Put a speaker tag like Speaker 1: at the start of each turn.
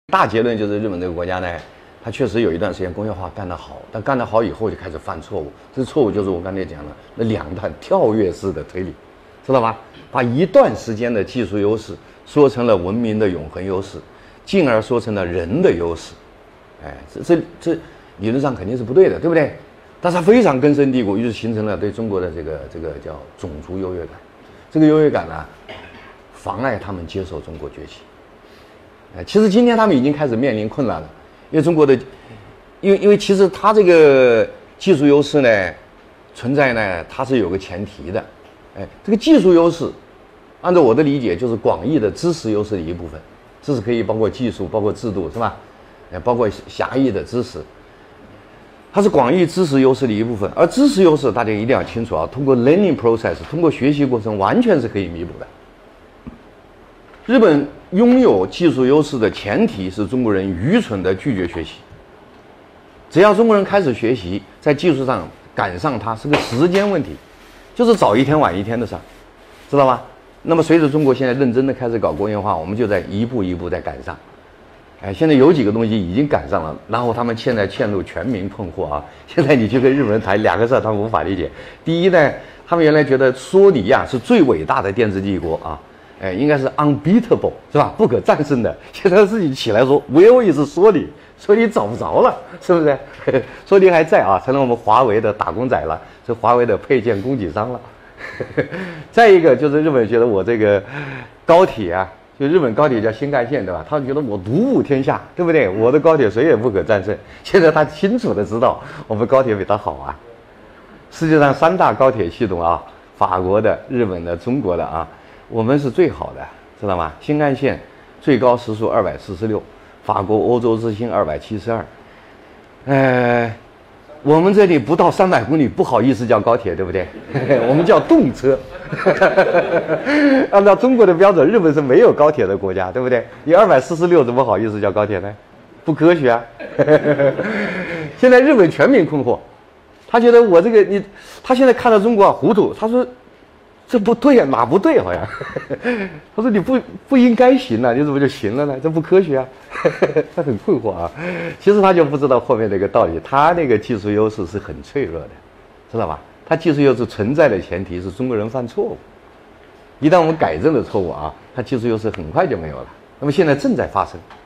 Speaker 1: 大结论就是日本这个国家呢，它确实有一段时间工业化干得好，但干得好以后就开始犯错误。这错误就是我刚才讲的那两段跳跃式的推理，知道吧？把一段时间的技术优势说成了文明的永恒优势，进而说成了人的优势。哎，这理论上肯定是不对的，对不对？但是它非常根深蒂固，于是形成了对中国的这个叫种族优越感。这个优越感呢，妨碍他们接受中国崛起。其实今天他们已经开始面临困难了，因为中国的，因为其实它这个技术优势呢存在呢，它是有个前提的。这个技术优势，按照我的理解，就是广义的知识优势的一部分。知识可以包括技术，包括制度，是吧？包括狭义的知识，它是广义知识优势的一部分。而知识优势大家一定要清楚啊，通过 learning process， 通过学习过程，完全是可以弥补的。日本拥有技术优势的前提是中国人愚蠢地拒绝学习。只要中国人开始学习，在技术上赶上它是个时间问题，就是早一天晚一天的事儿，知道吧？那么随着中国现在认真地开始搞工业化，我们就在一步一步在赶上。现在有几个东西已经赶上了，然后他们现在陷入全民困惑啊！现在你去跟日本人谈两个事儿，他们无法理解。第一呢，他们原来觉得索尼是最伟大的电子帝国啊。应该是 unbeatable 是吧？不可战胜的。现在自己起来说 ，Will is 索尼找不着了，是不是？索尼还在啊，成了我们华为的打工仔了，是华为的配件供给商了。再一个就是日本觉得我这个高铁啊，就日本高铁叫新干线对吧？他觉得我独步天下，对不对？我的高铁谁也不可战胜。现在他清楚的知道我们高铁比他好啊。世界上3大高铁系统啊，法国的、日本的、中国的啊。我们是最好的，知道吗？新干线最高时速246，法国欧洲之星272。我们这里不到300公里，不好意思叫高铁，对不对？我们叫动车。按照中国的标准，日本是没有高铁的国家，对不对？你246怎么好意思叫高铁呢？不科学啊！现在日本全民困惑，他觉得我这个他现在看到中国啊糊涂，他说。这不对啊，哪不对？好像他说你不应该行啊，你怎么就行了呢？这不科学啊！他很困惑啊。其实他就不知道后面那个道理，他那个技术优势是很脆弱的，知道吧？他技术优势存在的前提是中国人犯错误，一旦我们改正了错误啊，他技术优势很快就没有了。那么现在正在发生。